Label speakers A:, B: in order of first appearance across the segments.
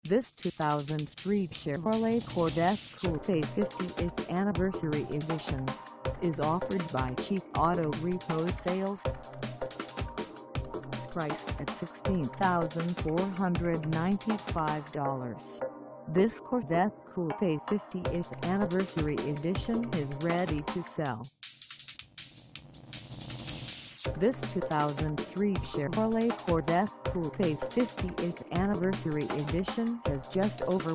A: This 2003 Chevrolet Corvette Coupe 50th Anniversary Edition is offered by Cheap Auto Repo Sales. Priced at $16,495. This Corvette Coupe 50th Anniversary Edition is ready to sell. This 2003 Chevrolet Corvette Coupe 50th Anniversary Edition has just over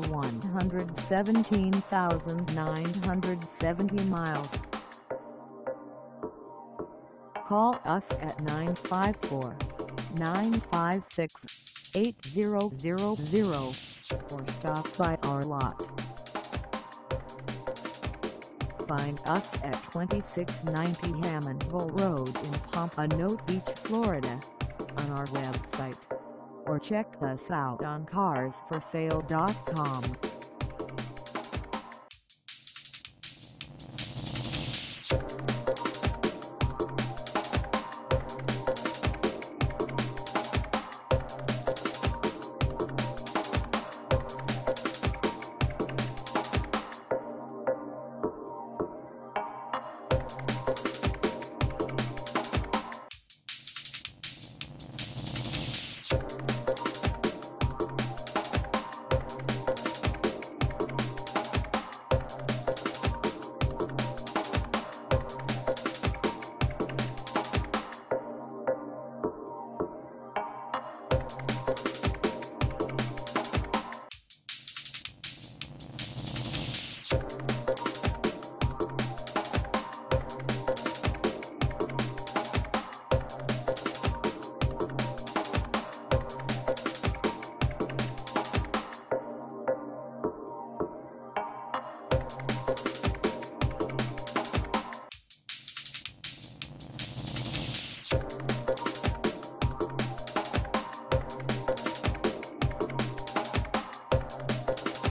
A: 117,970 miles. Call us at 954-956-8000 or stop by our lot. Find us at 2690 Hammondville Road in Pompano Beach, Florida, on our website, or check us out on carsforsale.com.